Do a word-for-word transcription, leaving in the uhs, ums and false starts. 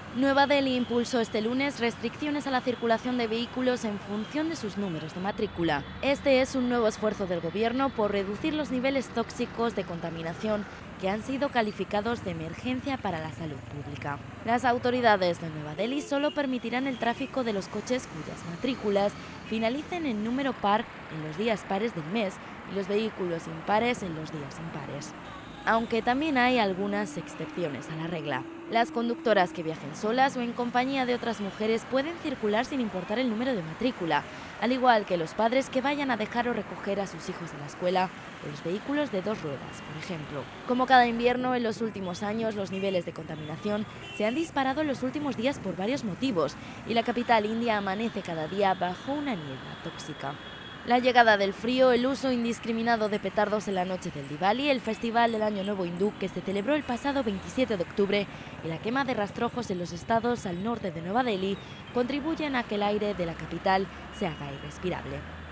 Nueva Delhi impulsó este lunes restricciones a la circulación de vehículos en función de sus números de matrícula. Este es un nuevo esfuerzo del gobierno por reducir los niveles tóxicos de contaminación que han sido calificados de emergencia para la salud pública. Las autoridades de Nueva Delhi solo permitirán el tráfico de los coches cuyas matrículas finalicen en número par en los días pares del mes y los vehículos impares en los días impares. Aunque también hay algunas excepciones a la regla. Las conductoras que viajen solas o en compañía de otras mujeres pueden circular sin importar el número de matrícula, al igual que los padres que vayan a dejar o recoger a sus hijos de la escuela o los vehículos de dos ruedas, por ejemplo. Como cada invierno, en los últimos años los niveles de contaminación se han disparado en los últimos días por varios motivos y la capital india amanece cada día bajo una niebla tóxica. La llegada del frío, el uso indiscriminado de petardos en la noche del Diwali, el festival del Año Nuevo hindú que se celebró el pasado veintisiete de octubre y la quema de rastrojos en los estados al norte de Nueva Delhi contribuyen a que el aire de la capital se haga irrespirable.